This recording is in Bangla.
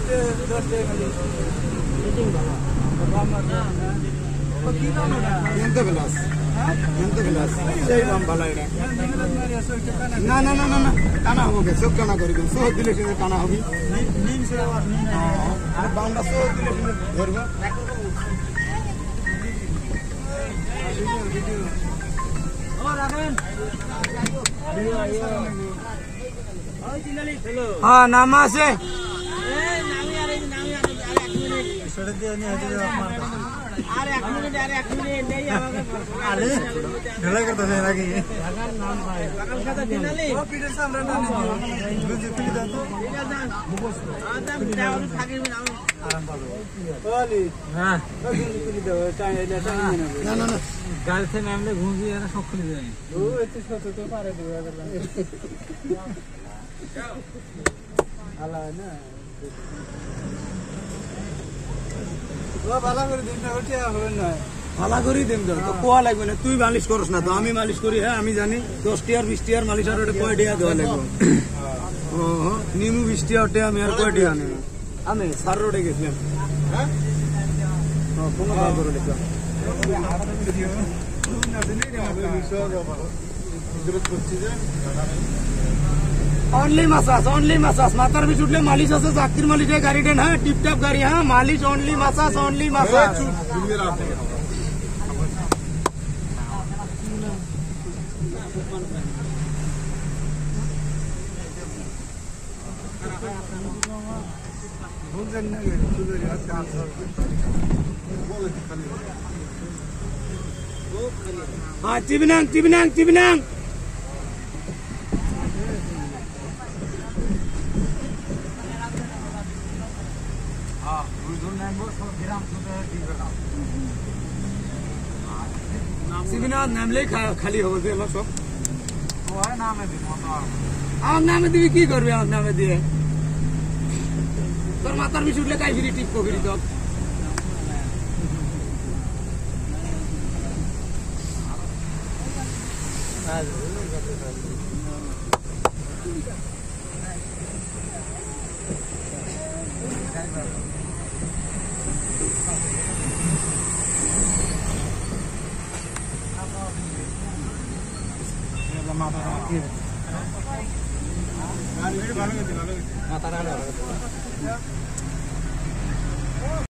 ఎంత గ్లాస్ সেই দাম ভালো এটা না না না না না টানা হবে সব টানা করবে সব দিলে সে টানা হবে আর বাংলা সব দিলে ধরবে हाँ नाम से गाड़ी से नामले घूमी यार सब खुल जाए ओ इतने छोटे तो पारे दिया आला ना ও ভালো করে দিন না ওটা হবে না ভালো করে দিন তো কোয়া লাগবে না তুই মালিশ করছ না তো আমি মালিশ করি হ্যাঁ আমি জানি 10 টিয়ার 20 টিয়ার মালিশ আর ওটা কয় টাকা দেওয়া লাগবে ও নিমু 20 টিয়া ওটা আমি আর কয় টাকা নেব আমি সার রোডে গেছিলাম হ্যাঁ ও কোন কাজ করে দেখলাম ओनली मसाज मातार भी छुटले मालिश আছে জাকির মালিশ গাড়ি দেন হ্যাঁ টিপটপ গাড়ি হ্যাঁ মালিশ ओनली मसाज हाँ चिबनांग नामले खाली हो गए सब আমার নামে দিবি কি করবে আমার নামে দিয়ে তোর মাথার বিষ উঠলে কাই ফিরি টিপ করি তো माता